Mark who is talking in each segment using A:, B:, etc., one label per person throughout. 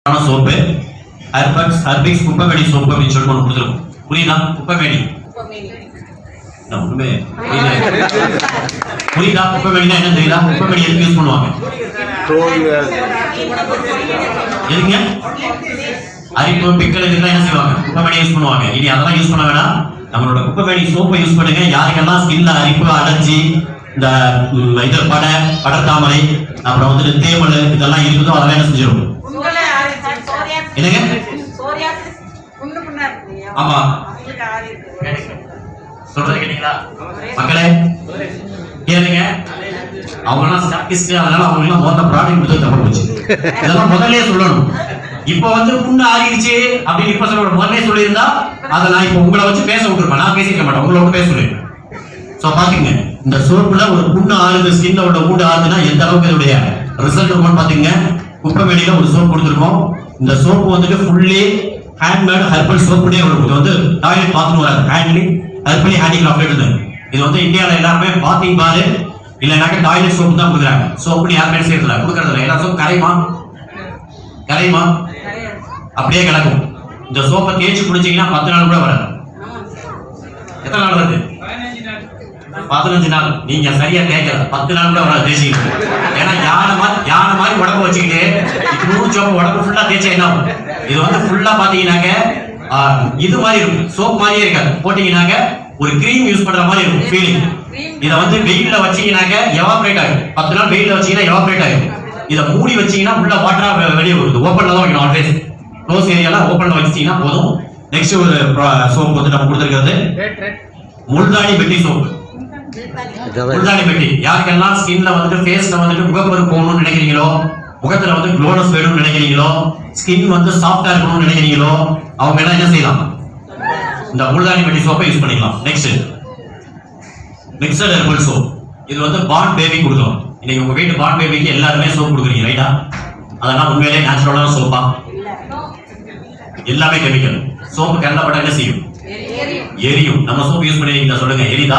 A: Soap ஹர்பிக்ஸ் குப்பைமேனி soap அப்படின்னு சொல்லிட்டு ஒன்று கொடுத்துருக்கோம். புரியுதா? குப்பைமேனி ஒண்ணுமே புரியுதா? குப்பைமேனினா என்ன தெரியுதா? குப்பைமேனி எதுக்கு யூஸ் பண்ணுவாங்க? எதுங்க? அரிப்பு பிக்கல் இதுக்கெல்லாம் என்ன செய்வாங்க? குப்பைமேனி யூஸ் பண்ணுவாங்க. இனி அதெல்லாம் யூஸ் பண்ண வேணாம். நம்மளோட குப்பைமேனி சோப்பை யூஸ் பண்ணுங்க. யாருக்கெல்லாம் ஸ்கின்ல அரிப்பு அலர்ஜி இந்த இது படர்தாமரை அப்புறம் வந்து தேமல் இதெல்லாம் இருக்குதோ அதெல்லாம் என்ன செஞ்சிடும்? என்னங்க? ஆமா சொல்றது கேட்டீங்களா மக்களே? கேளுங்க. அவங்கெல்லாம் ஸ்டாட்டிஸ்ட், அதனால அவங்கெல்லாம் முதல்ல ப்ராடக்ட் கொடுத்து தப்பு போச்சு. இதெல்லாம் முதல்ல சொல்லணும். இப்ப வந்து புண்ணு ஆறிடுச்சு அப்படின்னு இப்ப சொல்ல முதல்ல சொல்லியிருந்தா அதை நான் இப்ப உங்களை வச்சு பேச விட்டுருப்பேன். நான் பேசிக்க மாட்டேன், உங்களோட பேச சொல்லிருக்கேன். சோ பாத்தீங்க இந்த சோப்புல ஒரு புண்ணு ஆறுது, ஸ்கின்ல உள்ள மூடு ஆறுதுன்னா எந்த அளவுக்கு இதோடைய ரிசல்ட் இருக்கும்னு பாத்தீங்க. குப்பைமேனியில ஒரு சோப் கொடுத்துருக்கோம். இந்த சோப்பு வந்துட்டு ஃபுல்லி ஹேண்ட்மேட் ஹெர்பல் சோப்புனே வரும். இது வந்து டாய்லெட் பாத்ரூம் வராது, ஹெர்பலி ஹேண்டிகிராஃப்ட். இது வந்து இந்தியாவில் எல்லாருமே பாத்திங் பாரு இல்லைனாக்க டாய்லெட் சோப்பு தான் கொடுக்குறாங்க. சோப்புன்னு யாருமே செய்யறதில்ல, கொடுக்கறதில்ல. எல்லா சோப்பு கரையுமா அப்படியே கிடக்கும். இந்த சோப்பை தேய்ச்சி குடிச்சீங்கன்னா 10 நாள் கூட வராது. எத்தனை நாள் வருது? 15 நாள். நீங்க சரியா கேட்கல, 10 நாள் கூட வராது தேய்ச்சிக்கிட்டு. ஏன்னா யானை மாதிரி உடம்பு வச்சுக்கிட்டு 100 சோப்பு உடம்பு ஃபுல்லா தேய்ச்சா என்ன ஆகும்? இது வந்து ஃபுல்லா பாத்தீங்கன்னாக்க இது மாதிரி இருக்கும், சோப் மாதிரியே இருக்காது. போட்டீங்கன்னாக்க ஒரு கிரீம் யூஸ் பண்ற மாதிரி இருக்கும் ஃபீலிங். இதை வந்து வெயில்ல வச்சீங்கன்னாக்க எவாபரேட் ஆகும். 10 நாள் வெயில்ல வச்சீங்கன்னா எவாபரேட் ஆகும். இதை மூடி வச்சீங்கன்னா உள்ள வாட்டரா வெளியே வருது. ஓப்பன்ல தான் வைக்கணும், ஆல்வேஸ் க்ளோஸ் ஏரியால ஓப்பன்ல வச்சீங்கன்னா போதும். நெக்ஸ்ட் ஒரு சோப் வந்து நம்ம கொடுத்துருக்கிறது முல்தானி பெட்டி சோப். முல்தானி பெட்டி யாருக்கெல்லாம் ஸ்கின்ல வந்து ஃபேஸ்ல வந்துட்டு முகப்பரு போகணும்னு நினைக்கிறீங்களோ, முகத்துல வந்து க்ளோனஸ் வேணும்னு நினைக்கிறீங்களோ, ஸ்கின் வந்து சாஃப்டா இருக்கணும்னு நினைக்கிறீங்களோ, அவங்க எல்லாம் என்ன செய்யலாம்? இந்த முல்தானி பெட்டி சோப்பை யூஸ் பண்ணிக்கலாம். Next mixed herbal soap. இது வந்து பார்ன் பேபி கொடுக்கலாம். இன்னைக்கு உங்க வீட்டு பார்ன் பேபிக்கு எல்லாருமே சோப் கொடுக்குறீங்க, ரைட்டா? அதெல்லாம் உண்மையிலே நேச்சுரலான சோப்பா? எல்லாமே கெமிக்கல். சோப்பு கலந்தப்பட்ட என்ன செய்யும்? எரியும். நம்ம சோப் யூஸ் பண்ணிருக்கீங்க, சொல்லுங்க. எரிதா?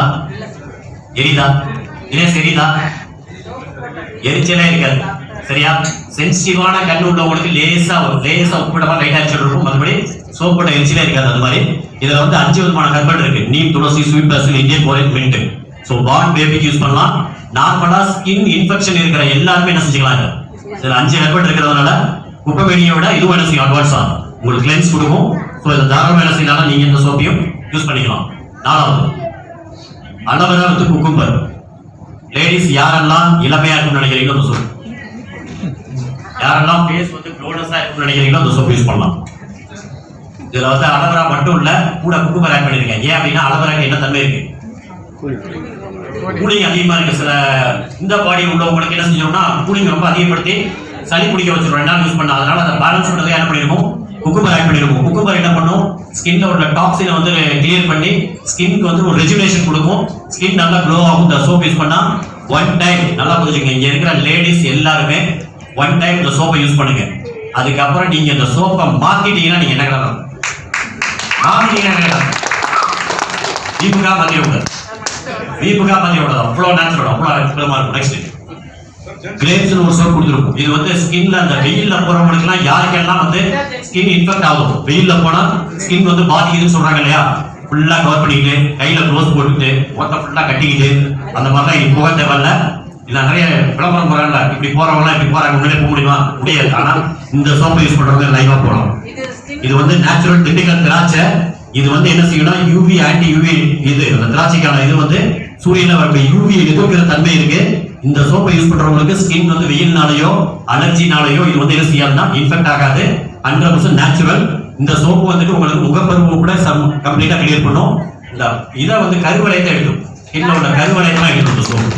A: தினேஷ் எரிதா? எரிச்சலே இருக்காது, சரியா? சென்சிட்டிவான கண் உள்ளவங்களுக்கு லேசா உப்புடமா லைட்டா எரிச்சல் இருக்கும். மறுபடி சோப் போட்ட எரிச்சலே இருக்காது. அது மாதிரி இதுல வந்து 5 விதமான ஹெர்பல் இருக்கு. Neem, tulsi, sweet basil, Indian போரேட், மின்ட். சோ பார்ன் பேபிக்கு யூஸ் பண்ணலாம். நார்மலா ஸ்கின் இன்ஃபெக்ஷன் இருக்கிற எல்லாருமே என்ன செஞ்சுக்கலாம். இதுல 5 ஹெர்பல் இருக்கிறதுனால குப்பைமேனியோட இதுவும் என்ன செய்யும்? அட்வான்ஸா உங்களுக்கு கிளென்ஸ் கொடுக்கும். சோ இதை தாராளமா என்ன செய்யலாம், நீங்க இந்த சோப்பையும் யூஸ் பண்ணிக்கலாம். 4வது அலோவேரா வித் குக்கும்பர். லேடிஸ் யாரெல்லாம் இளமையா இருக்கும்னு நினைக்கிறீங்களோ அந்த சோப், யாரெல்லாம் ஃபேஸ் வந்து க்ளோனஸா இருக்கும்னு நினைக்கிறீங்களோ அந்த சோப் யூஸ் பண்ணலாம். இதுல வந்து அலோவேரா மட்டும் இல்ல, கூட குக்கும்பர் ஆட் பண்ணிருக்கேன். ஏன் அப்படின்னா அலோவேராக்கு என்ன தன்மை இருக்கு? கூலிங் அதிகமா இருக்கு. சில இந்த பாடி உள்ளவங்களுக்கு என்ன செஞ்சோம்னா கூலிங் ரொம்ப அதிகப்படுத்தி சளி பிடிக்க வச்சிருக்கோம் 2 நாள் யூஸ் பண்ண. அதனால அதை பேலன்ஸ் பண்றதை என்ன பண்ணிருக்கோம்? குக்கும்பர் ஆட் பண்ணிருக்கோம். குக்கும்பர் என்ன பண்ணும்? ஸ்கின்ல உள்ள டாக்ஸினை வந்து கிளியர் பண்ணி ஸ்கின்க்கு வந்து ஒரு ரெஜுனேஷன் கொடுக்கும். ஸ்கின் நல்லா க்ளோ ஆகும். இந்த சோப் யூஸ் பண்ணா 1 டைம் நல்லா புரிஞ்சுங்க. இங்க இருக்கிற லேடிஸ் எல்லாருமே 1 டைம் இந்த சோப்பை யூஸ் பண்ணுங்க. அதுக்கப்புறம் நீங்க இந்த சோப்பை மாத்திட்டீங்கன்னா நீங்க என்ன கிடக்கும்? வீப்புக்கா மாத்தி விடாது. அவ்வளோ நேச்சுரல், அவ்வளோ அற்புதமா இருக்கும். நெக்ஸ்ட் கிரேப்ஸ்னு ஒரு சோப் கொடுத்துருக்கும். இது வந்து ஸ்கின்ல அந்த வெயில்ல போறவங்களுக்குலாம் யாருக்கெல்லாம் வந்து ஸ்கின் இன்ஃபெக்ட் ஆகும், வெயில்ல போனா ஸ்கின் வந்து பாதிக்குதுன்னு சொல்றாங்க இல்லையா, ஃபுல்லா கவர் பண்ணிக்கிட்டு கையில க்ளோஸ் போட்டுக்கிட்டு ஓட்ட ஃபுல்லா கட்டிக்கிட்டு அந்த மாதிரிலாம் போக தேவையில்ல. இல்ல நிறைய விளம்பரம் போறாங்கல்ல, இப்படி போறவங்க இப்படி போறாங்க, முன்னாடி போக முடியாது. ஆனா இந்த சோப்பை யூஸ் பண்றவங்க லைவா போகலாம். இது வந்து நேச்சுரல் டிபிக்கல் திராட்சை. இது வந்து என்ன செய்யணும்? UV anti UV. இது அந்த திராட்சைக்கான இது வந்து சூரியன்ல வரக்கூடிய யூவி எதிர்க்கிற தன்மை இருக்கு. இந்த சோப்பை யூஸ் பண்றவங்களுக்கு ஸ்கின் வந்து வெயில்னாலயோ அலர்ஜினாலயோ இது வந்து என்ன செய்யாதுன்னா இன்ஃபெக்ட் ஆகாது. 100% நேச்சுரல். இந்த சோப்பு வந்துட்டு உங்களுக்கு முகப்பருவம் கூட கம்ப்ளீட்டா கிளியர் பண்ணும். இந்த இதை வந்து கருவளையத்தை எடுக்கும், ஸ்கின்ல உள்ள கருவளையமா எடுக்கும் இந்த சோப்பு.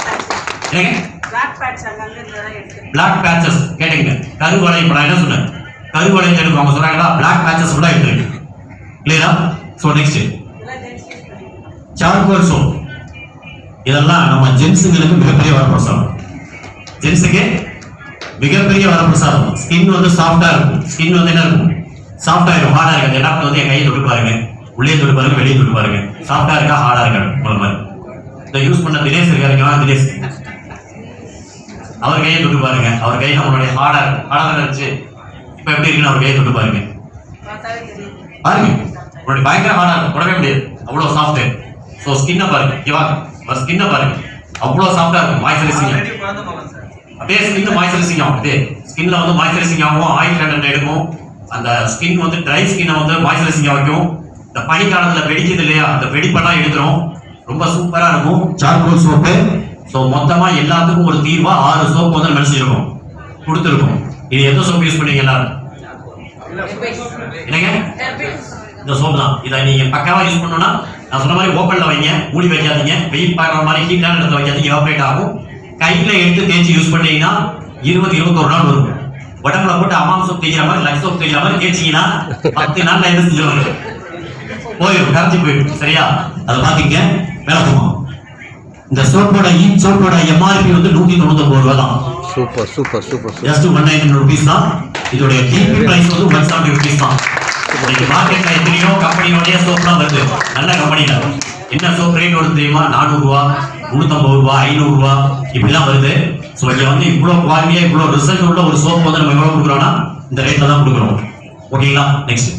A: பிளாக் பேச்சஸ் கேட்டீங்க, கருவளையம். நான் என்ன சொன்னேன்? கருவளையத்தை எடுக்கும். அவங்க சொல்றாங்களா பிளாக் பேச்சஸ் கூட எடுத்துருக்கு. கிளியரா? So next charcoal soap. இதெல்லாம் நம்ம ஜென்ஸுங்களுக்கு மிகப்பெரிய வரப்பிரசாதம். ஜென்ஸுக்கு மிகப்பெரிய வரப்பிரசாதம். ஸ்கின் வந்து சாஃப்டா இருக்கும். ஸ்கின் வந்து என்ன இருக்கும்? சாஃப்டா இருக்கும், ஹார்டா இருக்காது. எல்லாரும் வந்து என் கையை தொட்டு பாருங்க, உள்ளே தொட்டு பாருங்க, வெளியே தொட்டு பாருங்க. சாஃப்டா இருக்கா, ஹார்டா இருக்காது? மாதிரி இதை யூஸ் பண்ண தினேஷ் இருக்காருங்களா? தினேஷ் அவர் கையை தொட்டு பாருங்க. அவர் கை நம்மளுடைய ஹார்டா இருந்துச்சு. இப்ப இப்போ எப்படி இருக்குன்னு அவர் கையை தொட்டு பாருங்க. பாருங்க உங்களுடைய பயங்கர ஹார்டா இருக்கும், தொடவே முடியாது, அவ்வளோ சாஃப்ட். ஸோ ஸ்கின்னை பாருங்க, ஓகேவா? ஸ்கின்னை பாருங்க, அவ்வளோ சாஃப்டா இருக்கும். மாய்ஸ்சரைசிங் அப்படியே ஸ்கின் மாய்ஸ்சரைசிங் ஆகும். அப்படியே ஸ்கின்ல வந்து மாய்ஸ்சரைசிங் ஆகும், ஆயில் கண்டென்ட் எடுக்கும். அந்த ஸ்கின் வந்து ட்ரை ஸ்கின்னை வந்து மாய்ஸ்சரைசிங் ஆகும். இந்த பனி காலத்துல வெடிக்குது இல்லையா, அந்த வெடிப்பெல்லாம் எடுத்துரும். ரொம்ப சூப்பரா இருக்கும் சார்கோல் சோப்பு. ஸோ மொத்தமா எல்லாத்துக்கும் ஒரு தீர்வா 6 சோப்பு வந்து நினைச்சிருக்கோம், கொடுத்துருக்கோம். இது எந்த சோப்பு யூஸ் பண்ணீங்க எல்லாரும்? என்னங்க? இந்த சோப்பு தான். இதை நீங்க பக்காவா யூஸ் பண்ணணும்னா நான் சொன்ன மாதிரி ஓப்பன்ல வைங்க, மூடி வைக்காதீங்க, வெயில் பார்க்குற மாதிரி ஹீட்டான இடத்துல வைக்காதீங்க, எவாபரேட் ஆகும். கையில எடுத்து தேய்ச்சி யூஸ் பண்ணீங்கன்னா 20-21 நாள் வரும். உடம்புல போட்டு அம்மாம் சோப் தேய்க்கிற மாதிரி லக்ஸ் சோப் தேய்க்கிற மாதிரி தேய்ச்சிங்கன்னா 10 நாள்ல என்ன செஞ்சிருவாங்க, போயிடும், கரைச்சி போயிடும். சரியா? அதை பாத்தீங்க. மேல போமா, இந்த சோப்போட சோப்போட எம்ஆர்பி வந்து 199 ரூபாய் தான்.
B: Super super super.
A: Just 190 rupees தான். இதோட டிபி பிரைஸ் வந்து 170 rupees தான். மார்க்கெட்ல எத்தனையோ கம்பெனியோடைய சோப்லாம் வருது, நல்ல கம்பெனில. என்ன சோப் ரேட் வருது தெரியுமா? 400 ரூபாய், 350 ரூபாய், 500 ரூபாய் இப்படிலாம் வருது. ஸோ இங்க வந்து இவ்வளவு குவாலிட்டியா இவ்வளவு ரிசல்ட் உள்ள ஒரு சோப் வந்து நம்ம எவ்வளவு கொடுக்குறோம்னா இந்த ரேட்ல தான் கொடுக்குறோம். ஓகேங்களா? நெக்ஸ்ட்.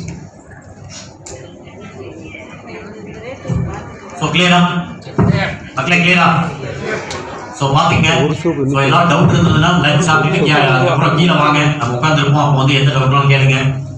A: ஸோ கிளியரா மக்களே? கிளியரா? ஸோ பாத்தீங்க. ஸோ ஏதாவது டவுட் இருந்ததுன்னா லைக் சாப்பிட்டுட்டு அப்புறம் கீழே வாங்க, நம்ம உட்காந்துருப்போம். அப்போ வந்து எந்த டவுட்னாலும் கேளுங்க.